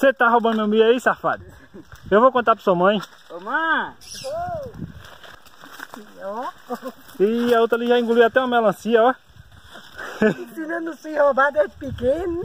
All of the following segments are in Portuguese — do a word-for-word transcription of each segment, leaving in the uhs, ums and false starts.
Você tá roubando meu milho aí, safado? Eu vou contar pra sua mãe. Ô, mãe! E a outra ali já engoliu até uma melancia, ó. Ensinando a se roubar desde pequeno.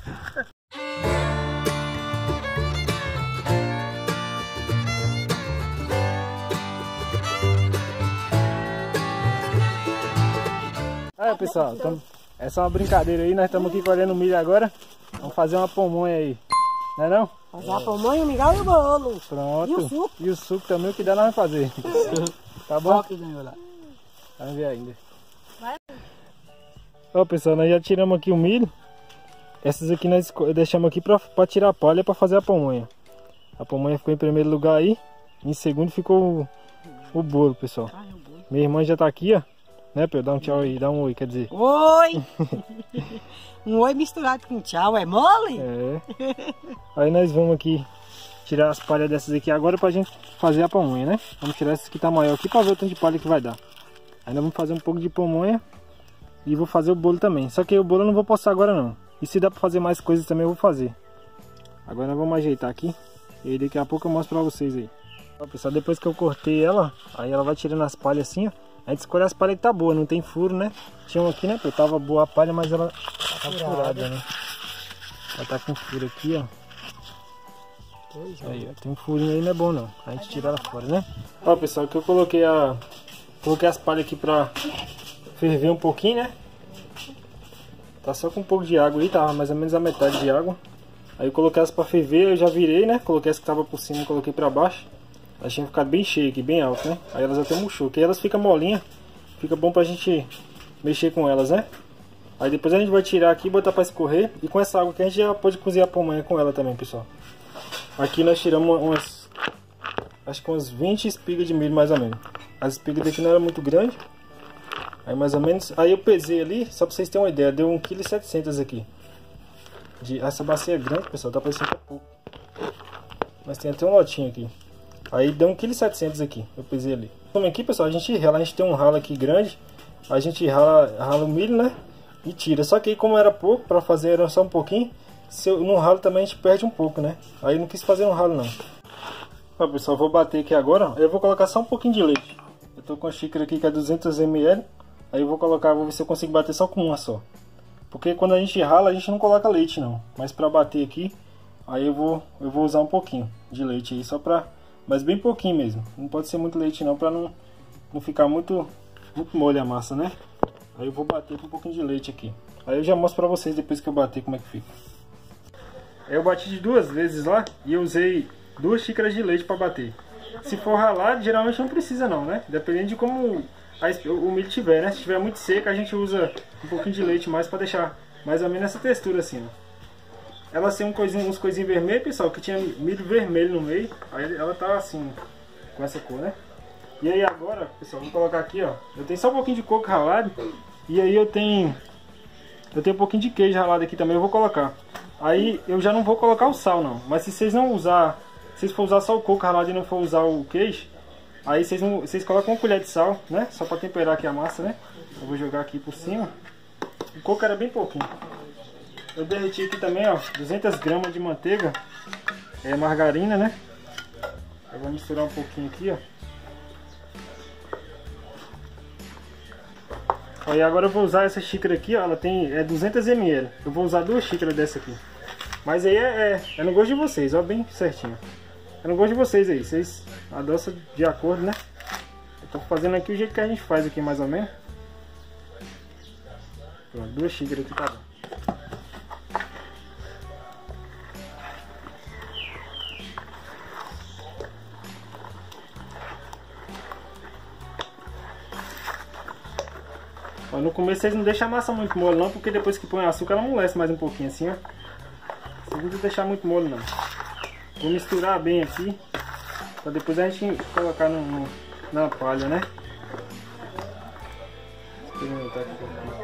Aí, pessoal, tamo... essa é uma brincadeira aí. Nós estamos aqui colhendo milho agora. Vamos fazer uma pamonha aí. Não é não? Fazer a pamonha, o mingau e o bolo. Pronto. E o suco? E o suco também, o que dá nós vamos fazer. Tá bom? Que ganhou lá. Vamos ver ainda. Ó, pessoal, nós já tiramos aqui o milho. Essas aqui nós deixamos aqui pra, pra tirar a palha pra fazer a pamonha. A pamonha ficou em primeiro lugar aí. Em segundo ficou o, o bolo, pessoal. Minha irmã já tá aqui, ó. Né, Pedro? Dá um tchau aí, dá um oi, quer dizer. Oi! Um oi misturado com tchau, é mole? É. Aí nós vamos aqui tirar as palhas dessas aqui agora pra gente fazer a pamonha, né? Vamos tirar essa que tá maior aqui pra ver o tanto de palha que vai dar. Aí nós vamos fazer um pouco de pamonha e vou fazer o bolo também. Só que o bolo eu não vou postar agora não. E se dá pra fazer mais coisas também eu vou fazer. Agora nós vamos ajeitar aqui e aí daqui a pouco eu mostro pra vocês aí. Ó, pessoal, depois que eu cortei ela, aí ela vai tirando as palhas assim, ó. A gente escolhe as palhas que tá boa, não tem furo, né? Tinha uma aqui, né? Eu tava boa a palha, mas ela tá furada, né? Ela tá com furo aqui, ó. Aí, ó, tem um furinho aí, não é bom não. A gente tira ela fora, né? Ó, pessoal, que eu coloquei a... Coloquei as palhas aqui pra ferver um pouquinho, né? Tá só com um pouco de água aí, tava mais ou menos a metade de água. Aí eu coloquei elas pra ferver, eu já virei, né? Coloquei as que tava por cima e coloquei pra baixo. Elas tinham ficado bem cheio aqui, bem alto, né? Aí elas até murchou, que elas ficam molinhas. Fica bom pra gente mexer com elas, né? Aí depois a gente vai tirar aqui e botar pra escorrer. E com essa água aqui a gente já pode cozinhar a pamonha com ela também, pessoal. Aqui nós tiramos umas... Acho que umas vinte espigas de milho mais ou menos. As espigas daqui não eram muito grandes. Aí mais ou menos... Aí eu pesei ali, só pra vocês terem uma ideia. Deu um vírgula sete quilos aqui. De... Essa bacia é grande, pessoal. Tá parecendo que é pouco. Mas tem até um lotinho aqui. Aí deu um vírgula sete quilos aqui, eu pesei ali. Também aqui, pessoal, a gente rala, a gente tem um ralo aqui grande. A gente rala, rala o milho, né? E tira. Só que aí como era pouco, pra fazer era só um pouquinho. Se eu, no ralo também a gente perde um pouco, né? Aí eu não quis fazer um ralo não. Ó, pessoal, eu vou bater aqui agora. Eu vou colocar só um pouquinho de leite. Eu tô com a xícara aqui que é duzentos mililitros. Aí eu vou colocar, vou ver se eu consigo bater só com uma só. Porque quando a gente rala, a gente não coloca leite não. Mas pra bater aqui, aí eu vou, eu vou usar um pouquinho de leite aí, só pra... Mas bem pouquinho mesmo. Não pode ser muito leite não, pra não, não ficar muito, muito molho a massa, né? Aí eu vou bater com um pouquinho de leite aqui. Aí eu já mostro pra vocês depois que eu bater como é que fica. Eu bati de duas vezes lá e eu usei duas xícaras de leite pra bater. Se for ralado, geralmente não precisa não, né? Dependendo de como a, o milho tiver, né? Se tiver muito seco, a gente usa um pouquinho de leite mais pra deixar mais ou menos essa textura assim, ó. Ela tem um coisinho, uns coisinhos vermelhos, pessoal, que tinha milho vermelho no meio. Aí ela tá assim, com essa cor, né? E aí agora, pessoal, vou colocar aqui, ó. Eu tenho só um pouquinho de coco ralado. E aí eu tenho... Eu tenho um pouquinho de queijo ralado aqui também, eu vou colocar. Aí eu já não vou colocar o sal, não. Mas se vocês não usar... Se vocês for usar só o coco ralado e não for usar o queijo... Aí vocês, não, vocês colocam uma colher de sal, né? Só pra temperar aqui a massa, né? Eu vou jogar aqui por cima. O coco era bem pouquinho. Eu derreti aqui também, ó, duzentas gramas de manteiga, é margarina, né? Eu vou misturar um pouquinho aqui, ó. Aí agora eu vou usar essa xícara aqui, ó, ela tem é duzentos mililitros. Eu vou usar duas xícaras dessa aqui. Mas aí é, é, é no gosto de vocês, ó, bem certinho. É no gosto de vocês aí, vocês adoçam de acordo, né? Eu tô fazendo aqui o jeito que a gente faz aqui, mais ou menos. Pronto, duas xícaras aqui, tá bom. No começo vocês não deixam a massa muito mole não, porque depois que põe açúcar ela amolece mais um pouquinho assim, ó. Não precisa deixar muito mole não. Vou misturar bem aqui, pra depois a gente colocar no, no, na palha, né? Experimentar aqui.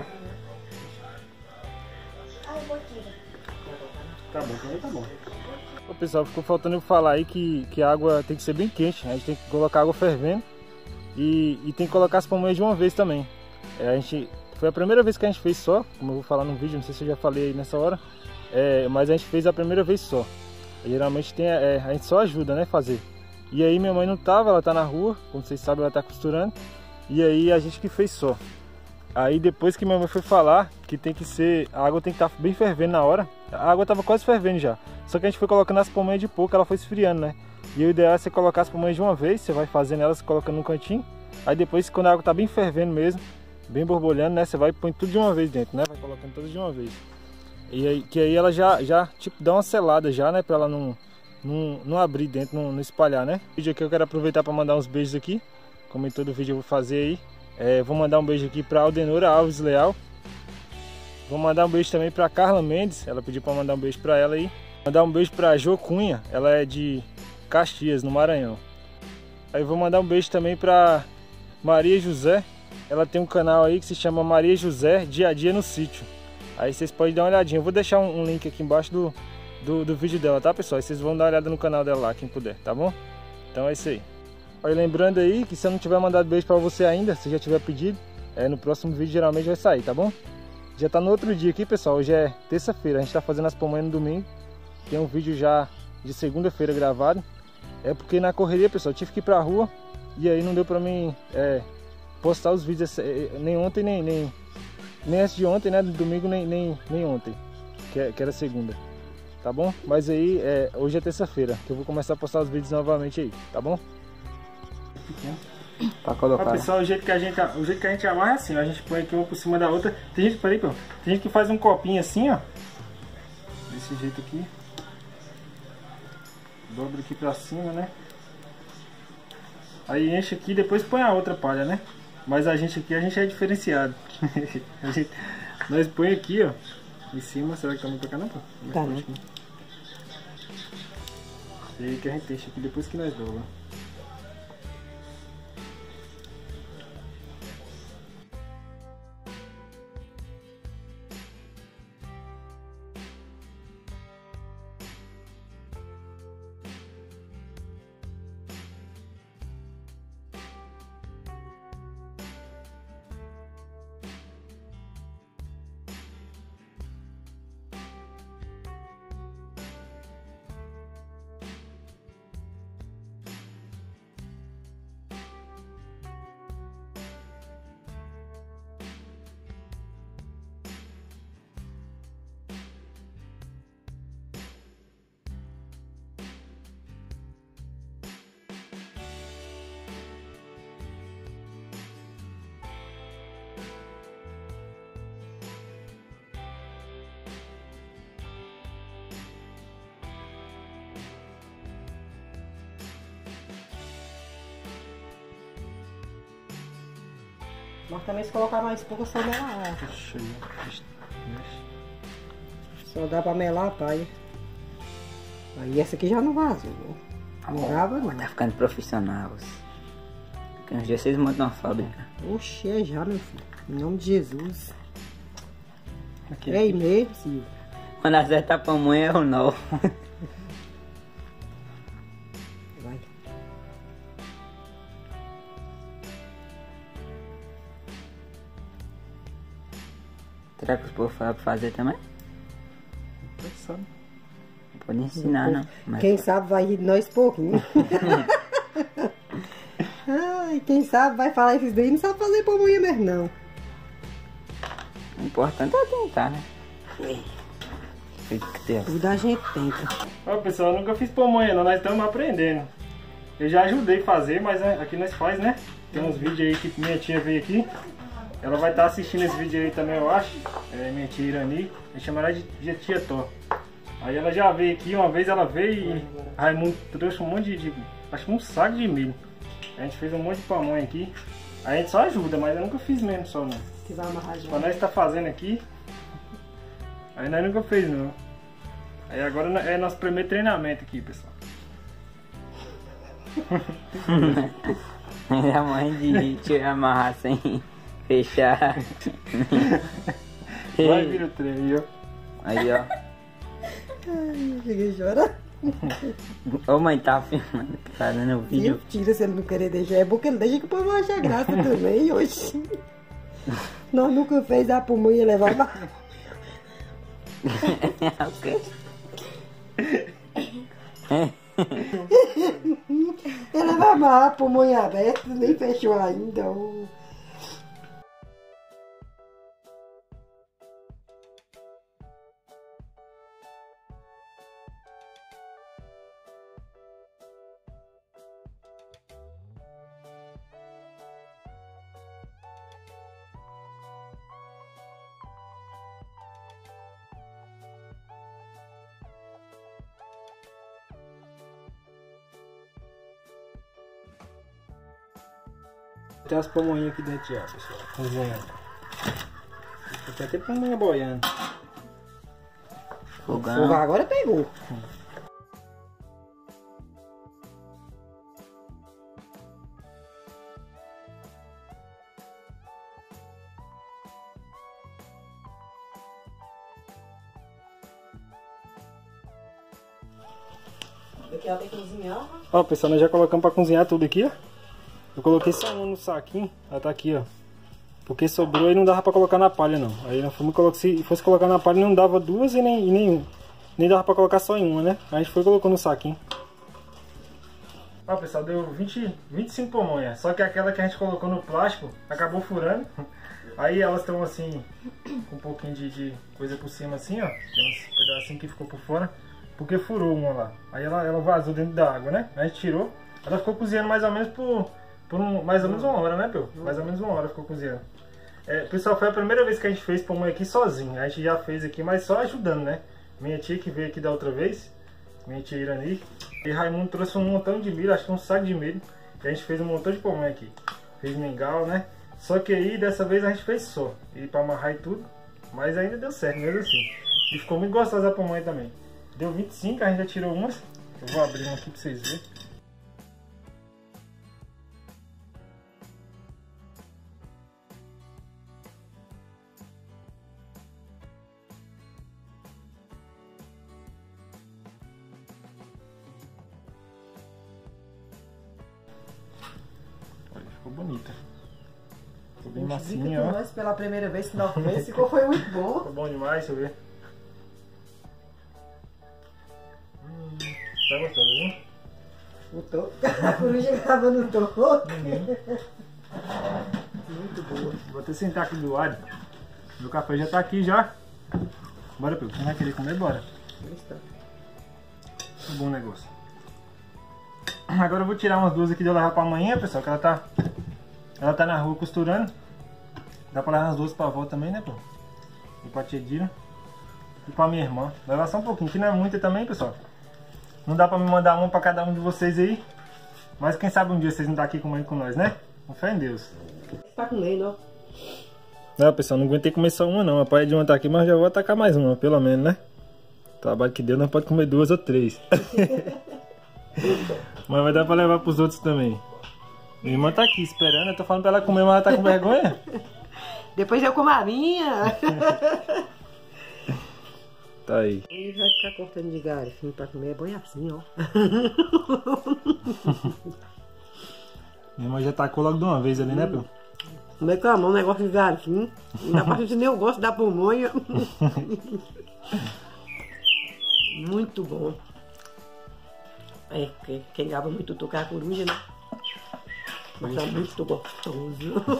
Tá bom, também tá bom. Ô, pessoal, ficou faltando eu falar aí que, que a água tem que ser bem quente, a gente tem que colocar água fervendo e, e tem que colocar as pamonhas de uma vez também. É, a gente, foi a primeira vez que a gente fez só, como eu vou falar no vídeo, não sei se eu já falei aí nessa hora, é, mas a gente fez a primeira vez só. Geralmente tem, é, a gente só ajuda, né, fazer. E aí minha mãe não tava, ela tá na rua, como vocês sabem, ela tá costurando. E aí a gente que fez só. Aí depois que minha mãe foi falar que tem que ser, a água tem que estar bem fervendo na hora. A água tava quase fervendo já. Só que a gente foi colocando as pomanhas de pouco, ela foi esfriando, né? E o ideal é você colocar as pomanhas de uma vez, você vai fazendo elas, colocando no cantinho. Aí depois, quando a água tá bem fervendo mesmo, bem borbulhando, né? Você vai põe tudo de uma vez dentro, né? Vai colocando tudo de uma vez. E aí, que aí ela já, já tipo, dá uma selada já, né? Pra ela não, não, não abrir dentro, não, não espalhar, né? O vídeo aqui eu quero aproveitar para mandar uns beijos aqui. Como em todo vídeo eu vou fazer aí. É, vou mandar um beijo aqui para Aldenora Alves Leal. Vou mandar um beijo também para Carla Mendes. Ela pediu para mandar um beijo para ela aí. Mandar um beijo para Jo Cunha. Ela é de Caxias, no Maranhão. Aí vou mandar um beijo também para Maria José. Ela tem um canal aí que se chama Maria José Dia a Dia no Sítio. Aí vocês podem dar uma olhadinha. Eu vou deixar um, um link aqui embaixo do, do, do vídeo dela, tá, pessoal? Aí vocês vão dar uma olhada no canal dela lá, quem puder, tá bom? Então é isso aí. Olha, lembrando aí que se eu não tiver mandado beijo pra você ainda, se já tiver pedido, é, no próximo vídeo geralmente vai sair, tá bom? Já tá no outro dia aqui, pessoal. Hoje é terça-feira, a gente tá fazendo as pomanhas no domingo. Tem um vídeo já de segunda-feira gravado. É porque na correria, pessoal, eu tive que ir pra rua. E aí não deu pra mim é, postar os vídeos nem ontem, nem, nem, nem antes de ontem, né? Domingo, nem, nem, nem ontem, que, que era segunda. Tá bom? Mas aí, é, hoje é terça-feira, que eu vou começar a postar os vídeos novamente aí, tá bom? Pra colocar. Ó, pessoal, o jeito que a gente, o jeito que a gente amarra é assim, ó, a gente põe aqui uma por cima da outra. Tem gente, peraí, pô, tem gente que faz um copinho assim, ó, desse jeito aqui, dobra aqui pra cima, né? Aí enche aqui, depois põe a outra palha, né? Mas a gente aqui, a gente é diferenciado. A gente, nós põe aqui, ó, em cima. Será que tá muito pra cá não, pô? Tá, né? E aí que a gente enche aqui depois que nós dobra. Mas também se colocar mais pouco, só melar. Só dá pra melar a paia. Aí essa aqui já não vazou. Não grava não. Tá ficando profissional. Daqui uns dias vocês montam uma fábrica. Oxe, é já, meu filho. Em nome de Jesus. Aqui, é aí mesmo, Silvio. Quando acerta a pamonha é o nó. Vai. Será que os povos falam pra fazer também? Não pode ensinar, não. Mas... Quem sabe vai rir de nós pouquinho. Ai, quem sabe vai falar esses daí, não sabe fazer pamonha mesmo, não. O importante é tentar, né? Tudo a gente tenta. Ó, pessoal, eu nunca fiz pamonha não, nós estamos aprendendo. Eu já ajudei a fazer, mas aqui nós faz, né? Tem uns vídeos aí que minha tia veio aqui. Ela vai estar assistindo esse vídeo aí também, eu acho. É minha tia Irani. Eu chamo ela de, de tia Tó. Aí ela já veio aqui, uma vez ela veio e Raimundo trouxe um monte de, de... acho que um saco de milho. A gente fez um monte de pamonha aqui. A gente só ajuda, mas eu nunca fiz mesmo só não. Que vai amarrar já. Quando nós tá fazendo aqui, aí nós nunca fez não. Aí agora é nosso primeiro treinamento aqui, pessoal. A mãe de te amarrar sem fechar. Vai vir o trem aí, ó. Aí, ó. Ai, eu cheguei a chorar. Ô mãe, tá filmando, tá dando o vídeo. Tira se ele não querer deixar. É bom que ele deixa que o povo acha graça também hoje. Nós nunca fez a pamonha levar pra... Ok. Ela vai amarrar pulmão aberto, nem fechou ainda. Oh. Tem as pamonhas aqui dentro já, pessoal, cozinhando. Tem até pamonha boiando. Fogão. Fogo agora pegou. Hum. Aqui ela tem que cozinhar. Ó, pessoal, nós já colocamos pra cozinhar tudo aqui, ó. Eu coloquei só uma no saquinho, ela tá aqui, ó. Porque sobrou e não dava pra colocar na palha, não. Aí nós fomos colocar, se fosse colocar na palha não dava duas e nem, e nem, nem dava pra colocar só em uma, né? Aí a gente foi colocando no saquinho. Ó, pessoal, deu vinte, vinte e cinco pamonhas. Só que aquela que a gente colocou no plástico acabou furando. Aí elas estão assim, com um pouquinho de, de coisa por cima assim, ó. Tem uns pedacinhos que ficou por fora. Porque furou uma lá. Aí ela, ela vazou dentro da água, né? Aí a gente tirou. Ela ficou cozinhando mais ou menos por... Por um, mais ou menos uma hora, né, Peu? Mais ou menos uma hora ficou cozinhando. É, pessoal, foi a primeira vez que a gente fez pamonha aqui sozinho. A gente já fez aqui, mas só ajudando, né? Minha tia que veio aqui da outra vez, minha tia Irani. E Raimundo trouxe um montão de milho, acho que um saco de milho. E a gente fez um montão de pamonha aqui. Fez mingau, né? Só que aí, dessa vez, a gente fez só. E pra amarrar e tudo. Mas ainda deu certo, mesmo assim. E ficou muito gostosa a pamonha também. Deu vinte e cinco, a gente já tirou umas. Eu vou abrir uma aqui pra vocês verem. Ficou bonita. Ficou bem macinha, ó. Nós, pela primeira vez que nós fez, ficou foi muito bom. Ficou bom demais, deixa eu ver. Hum, tá gostoso, viu? O toco. A coruja estava no toco. Uhum. Muito boa. Vou até sentar aqui do lado. Meu café já tá aqui já. Bora, Peu. Quem vai querer comer, bora. Está. Muito bom negócio. Agora eu vou tirar umas duas aqui de eu levar pra amanhã, pessoal, que ela tá ela tá na rua costurando. Dá pra levar as duas pra avó também, né, pô? E pra tia Dira. E pra minha irmã. Levar só um pouquinho, que não é muita também, pessoal. Não dá pra me mandar uma pra cada um de vocês aí. Mas quem sabe um dia vocês não estão aqui comendo com nós, né? Com fé em Deus. Tá comendo, ó. Não, pessoal, não aguentei comer só uma não. A pai de uma tá aqui, mas já vou atacar mais uma, pelo menos, né? O trabalho que deu, nós pode comer duas ou três. Mas vai dar pra levar pros outros também. Minha irmã tá aqui esperando, eu tô falando pra ela comer, mas ela tá com vergonha. Depois eu como a minha. Tá aí. Ele vai ficar cortando de galho pra comer, é bom assim, ó. Minha irmã já tacou logo de uma vez ali, hum. né, Peu? Como é que é um negócio de galho assim? Ainda parte de nem eu gosto da pamonha. Muito bom. É, porque quem gaba muito tocar a coruja, né? Mas tá muito gostoso.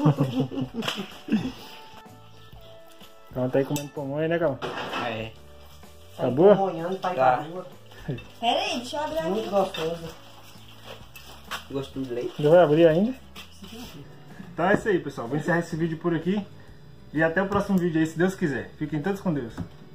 Calma, tá aí comendo pamonha, né, Calma? É. Tá boa? Tá Tá. Pera aí, deixa eu abrir aqui. Muito gostoso. Gostou de leite? Já vai abrir ainda? Então é isso aí, pessoal. Vou encerrar esse vídeo por aqui. E até o próximo vídeo aí, se Deus quiser. Fiquem todos com Deus.